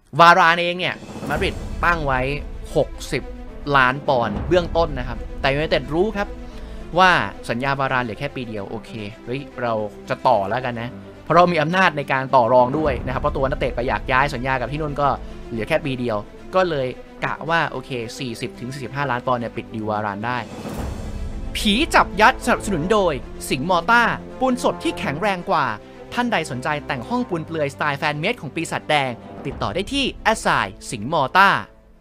วารานเองเนี่ยมาดริดตั้งไว้60ล้านปอนด์เบื้องต้นนะครับแต่ยูไนเต็ดรู้ครับว่าสัญญาวารานเหลือแค่ปีเดียวโอเคเฮ้ยเราจะต่อแล้วกันนะเพราะเรามีอำนาจในการต่อรองด้วยนะครับเพราะตัวนักเตะก็อยากย้ายสัญญากับที่นู่นก็เหลือแค่ปีเดียวก็เลยกะว่าโอเค 40-45 ล้านปอนด์เนี่ยปิดดีลวารานได้ผีจับยัดสนับสนุนโดยสิงห์มอต้าปูนสดที่แข็งแรงกว่าท่านใดสนใจแต่งห้องปูนเปลือยสไตล์แฟนเมดของปีศาจแดงติดต่อได้ที่แอสไซสิงห์มอต้า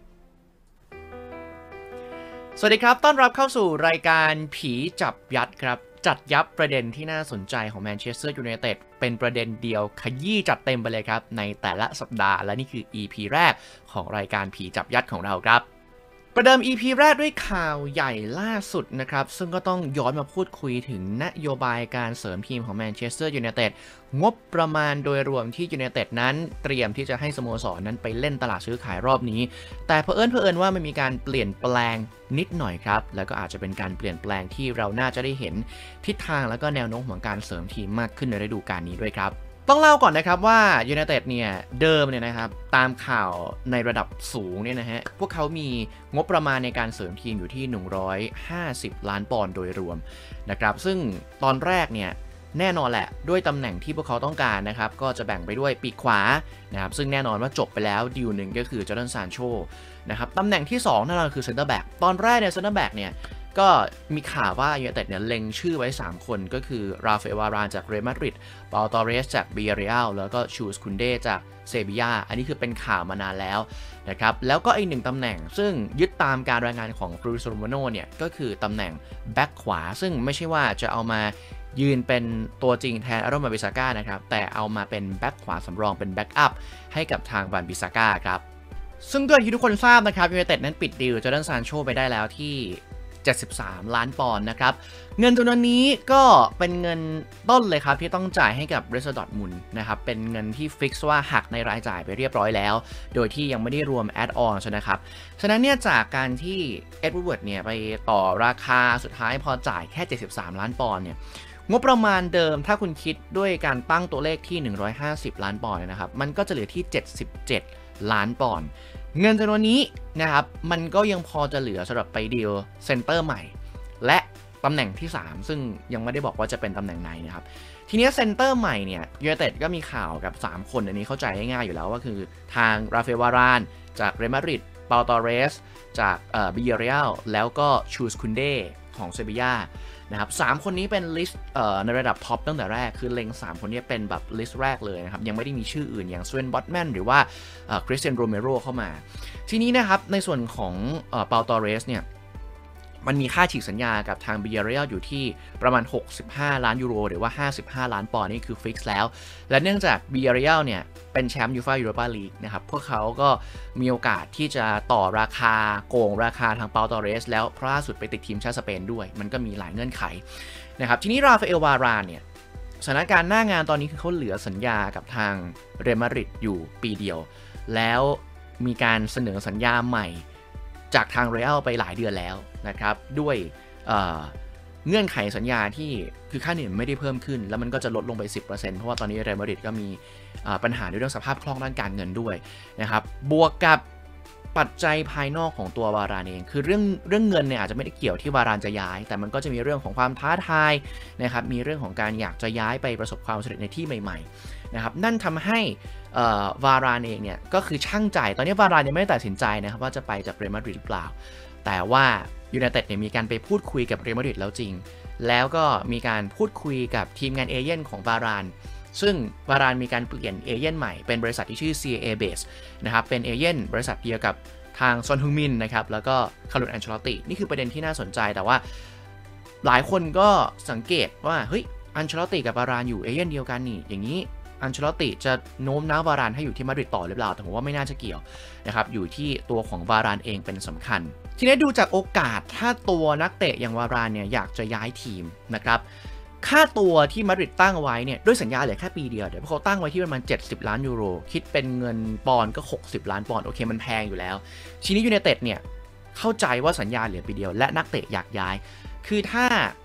สวัสดีครับต้อนรับเข้าสู่รายการผีจับยัดครับจัดยับประเด็นที่น่าสนใจของแมนเชสเตอร์ยูไนเต็ดเป็นประเด็นเดียวขยี้จัดเต็มไปเลยครับในแต่ละสัปดาห์และนี่คือ EP แรกของรายการผีจับยัดของเราครับประเดิม EP แรกด้วยข่าวใหญ่ล่าสุดนะครับซึ่งก็ต้องย้อนมาพูดคุยถึงนโยบายการเสริมทีมของแมนเชสเตอร์ยูไนเต็ดงบประมาณโดยรวมที่ยูไนเต็ดนั้นเตรียมที่จะให้สโมสรนั้นไปเล่นตลาดซื้อขายรอบนี้แต่เผอิญว่ามันมีการเปลี่ยนแปลงนิดหน่อยครับแล้วก็อาจจะเป็นการเปลี่ยนแปลงที่เราน่าจะได้เห็นทิศทางแล้วก็แนวโน้มของการเสริมทีมมากขึ้นในฤดูกาลนี้ด้วยครับต้องเล่าก่อนนะครับว่ายูไนเต็ดเนี่ยเดิมเนี่ยนะครับตามข่าวในระดับสูงเนี่ยนะฮะพวกเขามีงบประมาณในการเสริมทีมอยู่ที่150ล้านปอนด์โดยรวมนะครับซึ่งตอนแรกเนี่ยแน่นอนแหละด้วยตำแหน่งที่พวกเขาต้องการนะครับก็จะแบ่งไปด้วยปีกขวานะครับซึ่งแน่นอนว่าจบไปแล้วดีลหนึ่งก็คือจอร์แดนซานโชนะครับตำแหน่งที่2นั่นก็คือเซนเตอร์แบ็กตอนแรกเนี่ยเซนเตอร์แบ็กเนี่ยก็มีข่าวว่ายูไนเต็ดเนี่ยเล็งชื่อไว้3คนก็คือราฟาเอลวารานจากเรอัลมาดริดเปาตอเรสจากเบียเรียลแล้วก็ชูสคุนเดจากเซบียาอันนี้คือเป็นข่าวมานานแล้วนะครับแล้วก็อีกหนึ่งตำแหน่งซึ่งยึดตามการรายงานของฟรูโซโรมาโนเนี่ยก็คือตำแหน่งแบ็กขวาซึ่งไม่ใช่ว่าจะเอามายืนเป็นตัวจริงแทนอารอน บิซาก้านะครับแต่เอามาเป็นแบ็กขวาสำรองเป็นแบ็กอัพให้กับทางบันบิซาก้าครับซึ่งก็อย่างที่ทุกคนทราบนะครับยูไนเต็ดนั้นปิดดีลจอร์แดนซานโชไปได้แล้วที่73ล้านปอนด์นะครับเงินจำนวนนี้ก็เป็นเงินต้นเลยครับที่ต้องจ่ายให้กับเรสดอร์ทมุนนะครับเป็นเงินที่ฟิกซ์ว่าหักในรายจ่ายไปเรียบร้อยแล้วโดยที่ยังไม่ได้รวมแอดออนนะครับฉะนั้นเนี่ยจากการที่เอ็ดวูดเนี่ยไปต่อราคาสุดท้ายพอจ่ายแค่73ล้านปอนด์เนี่ยงบประมาณเดิมถ้าคุณคิดด้วยการตั้งตัวเลขที่150ล้านปอนด์นะครับมันก็จะเหลือที่77ล้านปอนด์เงินจำนวนนี้นะครับมันก็ยังพอจะเหลือสำหรับไปดีลเซนเตอร์ใหม่และตำแหน่งที่3ซึ่งยังไม่ได้บอกว่าจะเป็นตำแหน่งไหนนะครับทีนี้เซนเตอร์ใหม่เนี่ยยูไนเต็ดก็มีข่าวกับ3คนอันนี้เข้าใจง่ายๆอยู่แล้วว่าคือทางราฟาเอลวารานจากเรอัลมาดริดเปาตอเรสจากเบียเรียลแล้วก็ชูสคุนเดของเซบียานะครับ3คนนี้เป็นลิสต์ในระดับท็อปตั้งแต่แรกคือเล็ง3คนนี้เป็นแบบลิสต์แรกเลยนะครับยังไม่ได้มีชื่ออื่นอย่างสเวนบอตแมนหรือว่าคริสเตียนโรเมโรเข้ามาทีนี้นะครับในส่วนของเปาตอเรสเนี่ยมันมีค่าฉีกสัญญากับทางเบียเรียลอยู่ที่ประมาณ65ล้านยูโรหรือว่า55ล้านปอนด์นี่คือฟิกซ์แล้วและเนื่องจากเบียเรียลเนี่ยเป็นแชมป์ยูฟ่ายูโรปาลีกนะครับพวกเขาก็มีโอกาสที่จะต่อราคาโกงราคาทางเปาตอเรสแล้วเพราะล่าสุดไปติดทีมชาติสเปนด้วยมันก็มีหลายเงื่อนไขนะครับทีนี้ราฟาเอลวารานเนี่ยสถานการณ์หน้างานตอนนี้คือเขาเหลือสัญญากับทางเรอัลมาดริดอยู่ปีเดียวแล้วมีการเสนอสัญญาใหม่จากทางเรอัลไปหลายเดือนแล้วนะครับด้วยเงื่อนไขสัญญาที่คือค่าเหนื่อยไม่ได้เพิ่มขึ้นแล้วมันก็จะลดลงไป 10% เพราะว่าตอนนี้เรอัลมาดริดก็มีปัญหาในเรื่องสภาพคล่องด้านการเงินด้วยนะครับบวกกับปัจจัยภายนอกของตัววารานเองคือเรื่องเงินเนี่ยอาจจะไม่ได้เกี่ยวที่วารานจะย้ายแต่มันก็จะมีเรื่องของความท้าทายนะครับมีเรื่องของการอยากจะย้ายไปประสบความสำเร็จในที่ใหม่ๆนะครับนั่นทำให้วารานเองเนี่ยก็คือช่างใจตอนนี้วารานยังไม่ได้ตัดสินใจนะครับว่าจะไปจากเรอัลมาดริดหรือเปล่าแต่ว่ายูไนเต็ดเนี่ยมีการไปพูดคุยกับเรอัลมาดริดแล้วจริงแล้วก็มีการพูดคุยกับทีมงานเอเย่นของวารานซึ่งวารานมีการเปลี่ยนเอเย่นใหม่เป็นบริษัทที่ชื่อ CAA Base นะครับเป็นเอเย่นบริษัทเดียวกับทางซอนฮึงมินนะครับแล้วก็คาร์โล แอนเชลอตตินี่คือประเด็นที่น่าสนใจแต่ว่าหลายคนก็สังเกตว่าเฮ้ยอันเชลอตติกับวารานอยู่เอเย่นเดียวกันนี่อย่างนี้อันเชลอตติจะโน้มน้าววารานให้อยู่ที่มาดริดต่อหรือเปล่าแต่ผมว่าไม่น่าจะเกี่ยวนะครับอยู่ที่ตัวของวารานเองเป็นสำคัญทีนี้ดูจากโอกาสถ้าตัวนักเตะอย่างวารานเนี่ยอยากจะย้ายทีมนะครับค่าตัวที่มาดริดตั้งไว้เนี่ยด้วยสัญญาเหลือแค่ปีเดียวเดี๋ยวเขาตั้งไว้ที่ประมาณ70ล้านยูโรคิดเป็นเงินปอนด์ก็60ล้านปอนด์โอเคมันแพงอยู่แล้วทีนี้ยูไนเต็ดเนี่ยเข้าใจว่าสัญญาเหลือปีเดียวและนักเตะอยากย้ายคือถ้า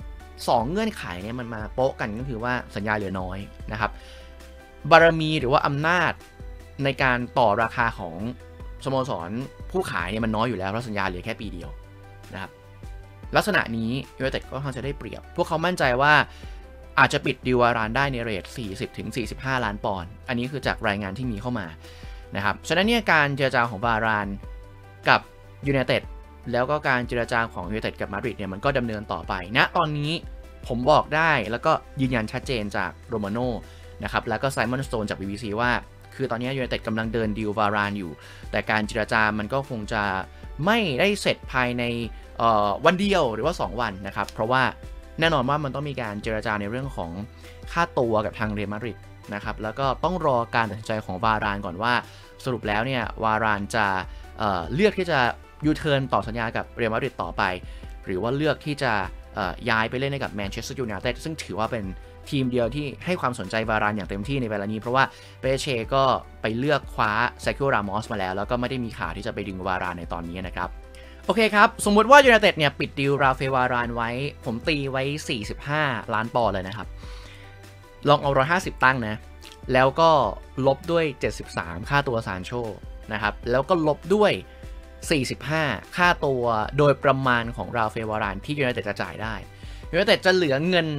2เงื่อนไขเนี่ยมันมาโป๊ะกันก็คือว่าสัญญาเหลือน้อยนะครับบารมีหรือว่าอำนาจในการต่อราคาของสโมสรผู้ขายเนี่ยมันน้อยอยู่แล้วเพราะสัญญาเหลือแค่ปีเดียวนะครับลักษณะนี้ยูไนเต็ดก็ค่อนข้างจะได้เปรียบพวกเขามั่นใจว่าอาจจะปิดดีลวารานได้ในเรท 40-45 ล้านปอนด์อันนี้คือจากรายงานที่มีเข้ามานะครับฉะนั้นเนี่ยการเจรจาของวารานกับยูไนเต็ดแล้วก็การเจรจาของยูไนเต็ดกับมาดริดเนี่ยมันก็ดำเนินต่อไปณตอนนี้ผมบอกได้แล้วก็ยืนยันชัดเจนจากโรมาโน่นะครับแล้วก็ไซมอนสโตนจาก BBC ว่าคือตอนนี้ยูไนเต็ดกำลังเดินดีลวารานอยู่แต่การเจรจามันก็คงจะไม่ได้เสร็จภายในวันเดียวหรือว่า2วันนะครับเพราะว่าแน่นอนว่ามันต้องมีการเจรจาในเรื่องของค่าตัวกับทางเรอัลมาดริดนะครับแล้วก็ต้องรอการตัดสินใจของวารานก่อนว่าสรุปแล้วเนี่ยวารานจะเลือกที่จะยูเทิร์นต่อสัญญากับเรอัลมาดริดต่อไปหรือว่าเลือกที่จะย้ายไปเล่นให้กับแมนเชสเตอร์ยูไนเต็ดซึ่งถือว่าเป็นทีมเดียวที่ให้ความสนใจวารานอย่างเต็มที่ในเวลานี้เพราะว่าเปเช่ก็ไปเลือกคว้าเซคิโอ รามอสมาแล้วก็ไม่ได้มีข่าวที่จะไปดึงวารานในตอนนี้นะครับโอเคครับสมมุติว่ายูไนเต็ดเนี่ยปิดดีลราเฟลวารานไว้ผมตีไว้45ล้านปอนด์เลยนะครับลองเอา150ตั้งนะแล้วก็ลบด้วย73ค่าตัวซานโชนะครับแล้วก็ลบด้วย45ค่าตัวโดยประมาณของราเฟลวารานที่ยูไนเต็ดจะจ่ายได้ยูไนเต็ดจะเหลือเงิน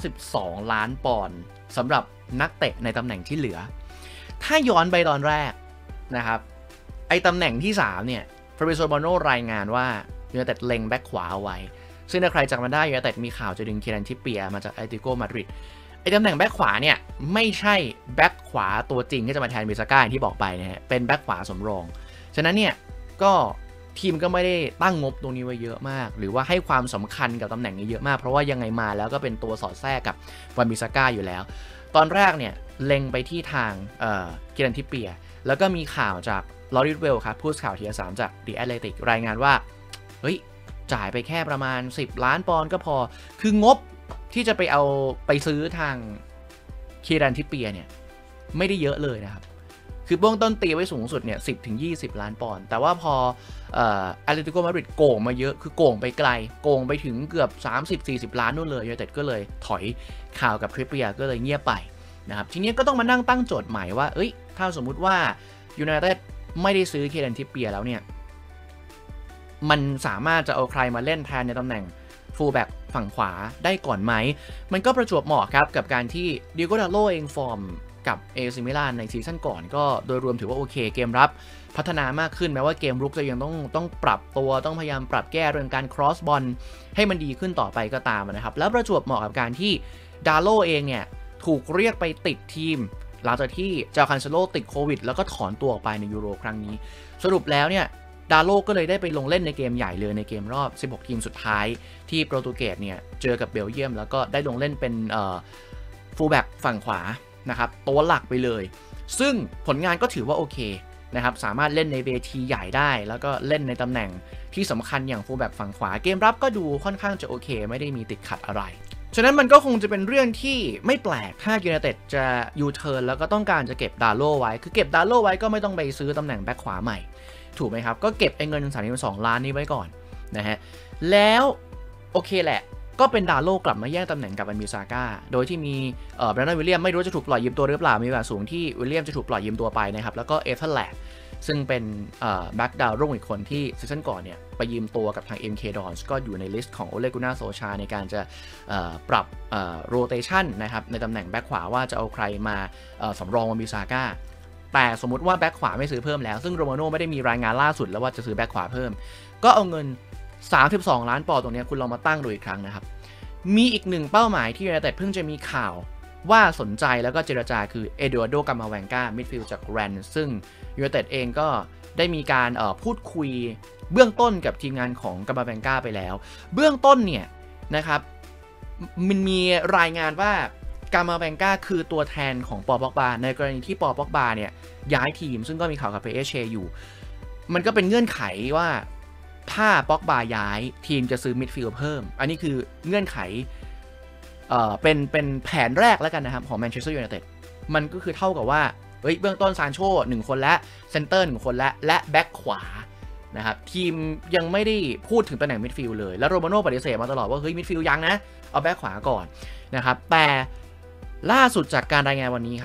32ล้านปอนด์สำหรับนักเตะในตำแหน่งที่เหลือถ้าย้อนไปตอนแรกนะครับไอตำแหน่งที่3เนี่ยฟาบริโซ โรมาโน่รายงานว่ายูไนเต็ดเล็งแบ็คขวาเอาไว้ซึ่งถ้าใครจำมันได้ยูไนเต็ดมีข่าวจะดึงเครันทิเปียมาจากแอตเลติโกมาดริดไอ้ตำแหน่งแบ็คขวาเนี่ยไม่ใช่แบ็คขวาตัวจริงที่จะมาแทนบิซาก้าที่บอกไปนะฮะเป็นแบ็คขวาสำรองฉะนั้นเนี่ยก็ทีมก็ไม่ได้ตั้งงบตรงนี้ไว้เยอะมากหรือว่าให้ความสำคัญกับตำแหน่งนี้เยอะมากเพราะว่ายังไงมาแล้วก็เป็นตัวสอดแทรกกับวันบิซาก้าอยู่แล้วตอนแรกเนี่ยเล็งไปที่ทางเครันทิเปียแล้วก็มีข่าวจากลอริสเวลครับผู้สื่อข่าวที3จาก The Athletic รายงานว่าเฮ้ยจ่ายไปแค่ประมาณ10ล้านปอนด์ก็พอคืองบที่จะไปซื้อทางเครันทิเปียเนี่ยไม่ได้เยอะเลยนะครับคือเบื้องต้นตีไว้สูงสุดเนี่ย10-20ล้านปอนด์แต่ว่าพอแอตเลติโกมาดริดโกงมาเยอะคือโกงไปไกลโกงไปถึงเกือบ30-40ล้านนู่นเลยยูไนเต็ดก็เลยถอยข่าวกับทริปเปียก็เลยเงียบไปนะครับทีนี้ก็ต้องมานั่งตั้งโจทย์ใหม่ว่าเอ้ยถ้าสมมุติว่ายูไนเต็ดไม่ได้ซื้อเครันทิเปียแล้วเนี่ยมันสามารถจะเอาใครมาเล่นแทนในตำแหน่งฟูลแบ็กฝั่งขวาได้ก่อนไหมมันก็ประจวบเหมาะครับกับการที่ดิโก ดาโลเองฟอร์มกับเอซิมิลานในซีซั่นก่อนก็โดยรวมถือว่าโอเคเกมรับพัฒนามากขึ้นแม้ว่าเกมรุกจะยังต้องปรับตัวต้องพยายามปรับแก้เรื่องการครอสบอลให้มันดีขึ้นต่อไปก็ตามนะครับแล้วประจวบเหมาะกับการที่ดาโลเองเนี่ยถูกเรียกไปติดทีมหลังจากที่จาคันเซโลติดโควิดแล้วก็ถอนตัวออกไปในยูโรครั้งนี้สรุปแล้วเนี่ยดาโลก็เลยได้ไปลงเล่นในเกมใหญ่เลยในเกมรอบ16ทีมสุดท้ายที่โปรตุเกสเนี่ยเจอกับเบลเยียมแล้วก็ได้ลงเล่นเป็นฟูลแบ็กฝั่งขวานะครับตัวหลักไปเลยซึ่งผลงานก็ถือว่าโอเคนะครับสามารถเล่นในเวทีใหญ่ได้แล้วก็เล่นในตำแหน่งที่สำคัญอย่างฟูลแบ็กฝั่งขวาเกมรับก็ดูค่อนข้างจะโอเคไม่ได้มีติดขัดอะไรฉะนั้นมันก็คงจะเป็นเรื่องที่ไม่แปลกถ้ายูไนเต็ดจะยูเทิร์นแล้วก็ต้องการจะเก็บดาโลไว้คือเก็บดาโลไว้ก็ไม่ต้องไปซื้อตำแหน่งแบ็คขวาใหม่ถูกไหมครับก็เก็บไอ้เงิน32ล้านนี้ไว้ก่อนนะฮะแล้วโอเคแหละก็เป็นดาโลกลับมาแย่งตำแหน่งกับอันมิซาก้าโดยที่มีแบรนดอนวิลเลียมไม่รู้จะถูกปล่อยยืมตัวหรือเปล่ามีโอกาสสูงที่วิลเลียมจะถูกปล่อยยืมตัวไปนะครับแล้วก็เอเธอร์แลนด์ซึ่งเป็นแบ็กดาวรุ่งอีกคนที่ซีซั่นก่อนเนี่ยไปยืมตัวกับทาง MK Dons ก็อยู่ในลิสต์ของโอเลกุน่าโซชาในการจะปรับโรเตชันนะครับในตำแหน่งแบ็คขวาว่าจะเอาใครมาสำรองวันมิซาก้าแต่สมมติว่าแบ็คขวาไม่ซื้อเพิ่มแล้วซึ่งโรมาโน่ไม่ได้มีรายงานล่าสุดแล้วว่าจะซื้อแบ็คขวาเพิ่มก็เอาเงิน32ล้านปอนด์ตรงนี้คุณลองมาตั้งดูอีกครั้งนะครับมีอีกหนึ่งเป้าหมายที่ยูไนเต็ดเพิ่งจะมีข่าวว่าสนใจแล้วก็เจรจาคือเอดูอาร์โด กามาแวงกามิดฟิลด์จากแรนซ์ซึ่งยูไนเต็ดเองก็ได้มีการพูดคุยเบื้องต้นกับทีมงานของกามาแวงกาไปแล้วเบื้องต้นเนี่ยนะครับมันมีรายงานว่ากามาแวงกาคือตัวแทนของปอป็อกบาในกรณีที่ปอป็อกบาเนี่ยย้ายทีมซึ่งก็มีข่าวกับเปเชอยู่มันก็เป็นเงื่อนไขว่าถ้าป็อกบาย้ายทีมจะซื้อมิดฟิลด์เพิ่มอันนี้คือเงื่อนไขเป็นแผนแรกแล้วกันนะครับของแมนเชสเตอร์ยูไนเต็ดมันก็คือเท่ากับว่าเบื้องต้นซานโช1คนและเซนเตอร์1คนและแบ็คขวานะครับทีมยังไม่ได้พูดถึงตำแหน่งมิดฟิลด์เลยแล้วโรมาโน่ปฏิเสธมาตลอดว่าเฮ้ยมิดฟิลด์ยังนะเอาแบ็คขวาก่อนนะครับแต่ล่าสุดจากการรายงานวันนี้ครับ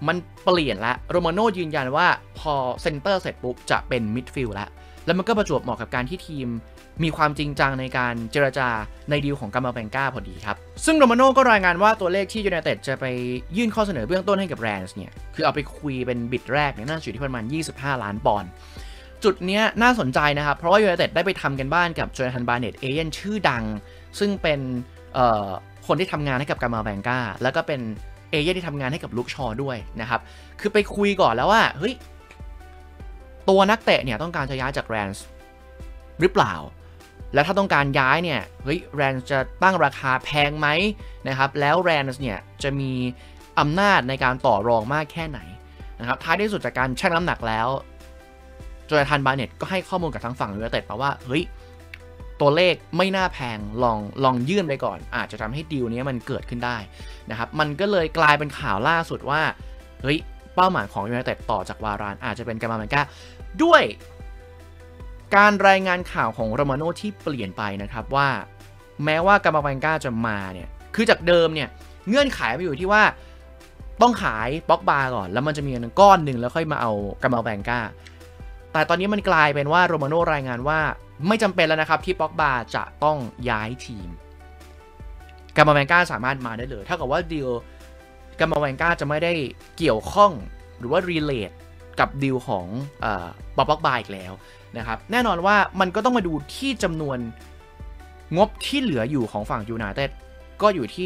มันเปลี่ยนละโรมาโน่ยืนยันว่าพอเซนเตอร์เสร็จปุ๊บจะเป็นมิดฟิลด์แล้วมันก็ประจวบเหมาะกับการที่ทีมมีความจริงจังในการเจรจาในดีลของกามาแบงกาพอดีครับซึ่งโรมาโน่ก็รายงานว่าตัวเลขที่ยูไนเต็ดจะไปยื่นข้อเสนอเบื้องต้นให้กับแรนส์เนี่ยคือเอาไปคุยเป็นบิดแรกเนี่ยน่าจะอยู่ที่ประมาณ25 ล้านปอนด์จุดนี้น่าสนใจนะครับเพราะว่ายูไนเต็ดได้ไปทำกันบ้านกับโจนาธานบาร์เน็ตเอเย่นชื่อดังซึ่งเป็นคนที่ทำงานให้กับกามาแบงกาแล้วก็เป็นเอเย่นที่ทำงานให้กับลุคชอด้วยนะครับคือไปคุยก่อนแล้วว่าเฮ้ยตัวนักเตะเนี่ยต้องการจะย้ายจากแรนส์หรือเปล่าแล้วถ้าต้องการย้ายเนี่ยเฮ้ยแรนส์จะตั้งราคาแพงไหมนะครับแล้วแรนส์เนี่ยจะมีอำนาจในการต่อรองมากแค่ไหนนะครับท้ายที่สุดจากการชั่งน้ำหนักแล้วโจนาธานบาร์เน็ตก็ให้ข้อมูลกับทางฝั่งยูไนเต็ดมาว่าเฮ้ยตัวเลขไม่น่าแพงลองยื่นไปก่อนอาจจะทำให้ดีลนี้มันเกิดขึ้นได้นะครับมันก็เลยกลายเป็นข่าวล่าสุดว่าเฮ้ยเป้าหมายของยูไนเต็ดต่อจากวารานอาจจะเป็นกามาแบงกาด้วยการรายงานข่าวของโรมาโน่ที่เปลี่ยนไปนะครับว่าแม้ว่ากามาแบงกาจะมาเนี่ยคือจากเดิมเนี่ยเงื่อนไขไปอยู่ที่ว่าต้องขายป็อกบาก่อนแล้วมันจะมีเงินก้อนหนึ่งแล้วค่อยมาเอากามาแบงกาแต่ตอนนี้มันกลายเป็นว่าโรมาโน่รายงานว่าไม่จำเป็นแล้วนะครับที่ป็อกบาจะต้องย้ายทีมกามาแบงกาสามารถมาได้เลยเท่ากับว่าดีลกามาแบงกาจะไม่ได้เกี่ยวข้องหรือว่ารีเลทกับดีลของป็อกบาอีกแล้วนะครับแน่นอนว่ามันก็ต้องมาดูที่จำนวนงบที่เหลืออยู่ของฝั่งยูไนเต็ดก็อยู่ที่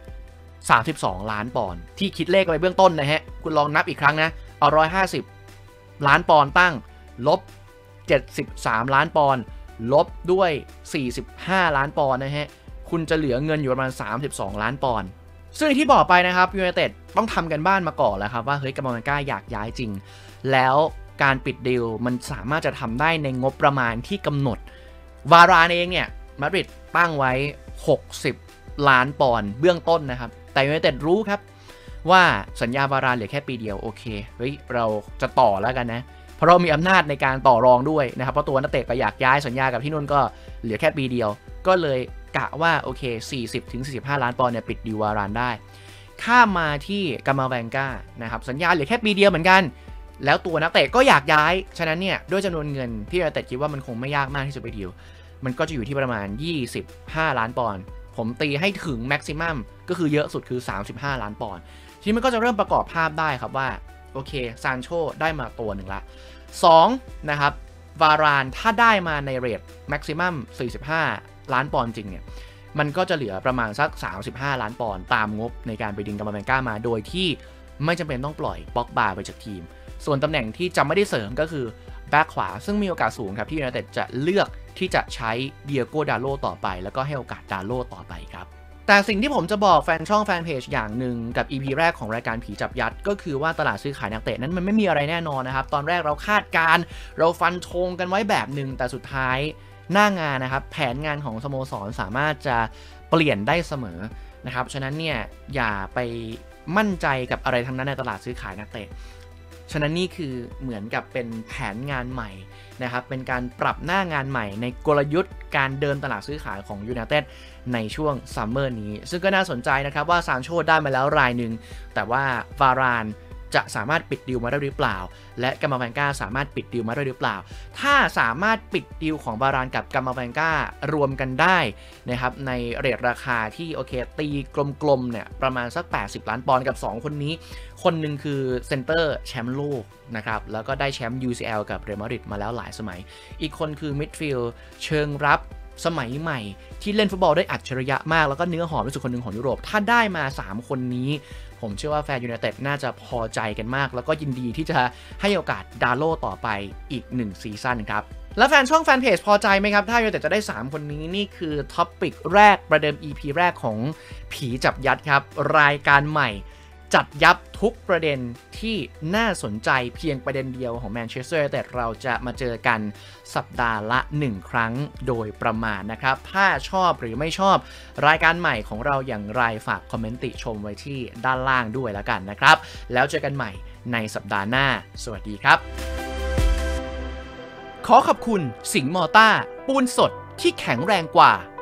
32 ล้านปอนด์ที่คิดเลขไปเบื้องต้นนะฮะคุณลองนับอีกครั้งนะเอา150 ล้านปอนด์ตั้งลบ73 ล้านปอนด์ลบด้วย45 ล้านปอนด์นะฮะคุณจะเหลือเงินอยู่ประมาณ32 ล้านปอนด์ซึ่งที่บอกไปนะครับยูไนเต็ดต้องทำกันบ้านมาก่อนแล้วครับว่าเฮ้ยกามาแบงกาอยากย้ายจริงแล้วการปิดดีลมันสามารถจะทำได้ในงบประมาณที่กำหนดวารานเองเนี่ยมาดริดตั้งไว้60 ล้านปอนด์เบื้องต้นนะครับแต่ยูไนเต็ดรู้ครับว่าสัญญาวารานเหลือแค่ปีเดียวโอเคเฮ้ยเราจะต่อแล้วกันนะเพราะเรามีอำนาจในการต่อรองด้วยนะครับเพราะตัวนักเตะก็อยากย้ายสัญญากับที่นู่นก็เหลือแค่ปีเดียวก็เลยกะว่าโอเค 40-45 ล้านปอนด์เนี่ยปิดดีลวารานได้ข้ามมาที่กามาแบงกานะครับสัญญาเหลือแค่ปีเดียวเหมือนกันแล้วตัวนักเตะก็อยากย้ายฉะนั้นเนี่ยด้วยจำนวนเงินที่ยูไนเต็ดคิดว่ามันคงไม่ยากมากที่จะไปดีลมันก็จะอยู่ที่ประมาณ25 ล้านปอนด์ผมตีให้ถึงแม็กซิมัมก็คือเยอะสุดคือ35 ล้านปอนด์ทีนี้มันก็จะเริ่มประกอบภาพได้ครับว่าโอเคซานโชได้มาตัวหนึ่งละ2นะครับวารานถ้าได้มาในเรทแม็กซิมัม45 ล้านปอนด์จริงเนี่ยมันก็จะเหลือประมาณสัก35 ล้านปอนด์ตามงบในการไปดึงกามาแบงกามาโดยที่ไม่จำเป็นต้องปล่อยป็อกบาไปจากทีมส่วนตำแหน่งที่จะไม่ได้เสริมก็คือแบ็คขวาซึ่งมีโอกาสสูงครับที่ยูไนเต็ดจะเลือกที่จะใช้เดียโก้ดาโลต่อไปแล้วก็ให้โอกาสดาโลต่อไปครับแต่สิ่งที่ผมจะบอกแฟนช่องแฟนเพจอย่างหนึ่งกับ EP แรกของรายการผีจับยัดก็คือว่าตลาดซื้อขายนักเตะนั้นมันไม่มีอะไรแน่นอนนะครับตอนแรกเราคาดการเราฟันธงกันไว้แบบหนึ่งแต่สุดท้ายหน้างานนะครับแผนงานของสโมสรสามารถจะเปลี่ยนได้เสมอนะครับฉะนั้นเนี่ยอย่าไปมั่นใจกับอะไรทั้งนั้นในตลาดซื้อขายนักเตะฉะนั้นนี่คือเหมือนกับเป็นแผนงานใหม่นะครับเป็นการปรับหน้างานใหม่ในกลยุทธ์การเดินตลาดซื้อขายของยูไนเต็ดในช่วงซัมเมอร์นี้ซึ่งก็น่าสนใจนะครับว่าซานโชได้มาแล้วรายหนึ่งแต่ว่าวารานจะสามารถปิดดีลมาได้หรือเปล่าและกามาแบงกาสามารถปิดดีลมาได้หรือเปล่าถ้าสามารถปิดดีลของวารานกับกามาแบงการวมกันได้นะครับในเรทราคาที่โอเคตีกลมๆเนี่ยประมาณสัก80 ล้านปอนด์กับ2คนนี้คนหนึ่งคือเซนเตอร์แชมป์โลกนะครับแล้วก็ได้แชมป์ UCL กับเรอัลมาดริดมาแล้วหลายสมัยอีกคนคือมิดฟิลด์เชิงรับสมัยใหม่ที่เล่นฟุตบอลได้อัจฉริยะมากแล้วก็เนื้อหอมที่สุดคนหนึ่งของยุโรปถ้าได้มา3คนนี้ผมเชื่อว่าแฟนยูไนเต็ดน่าจะพอใจกันมากแล้วก็ยินดีที่จะให้โอกาสดาโลต่อไปอีก1ซีซั่นครับแล้วแฟนช่องแฟนเพจพอใจไหมครับถ้ายูไนเต็ดจะได้3คนนี้นี่คือท็อปิกแรกประเดิม EP แรกของผีจับยัดครับรายการใหม่จัดยับทุกประเด็นที่น่าสนใจเพียงประเด็นเดียวของแมนเชสเตอร์ยูไนเต็ดเราจะมาเจอกันสัปดาห์ละ1ครั้งโดยประมาณนะครับถ้าชอบหรือไม่ชอบรายการใหม่ของเราอย่างไรฝากคอมเมนต์ติชมไว้ที่ด้านล่างด้วยแล้วกันนะครับแล้วเจอกันใหม่ในสัปดาห์หน้าสวัสดีครับขอขอบคุณสิงห์มอต้าปูนสดที่แข็งแรงกว่า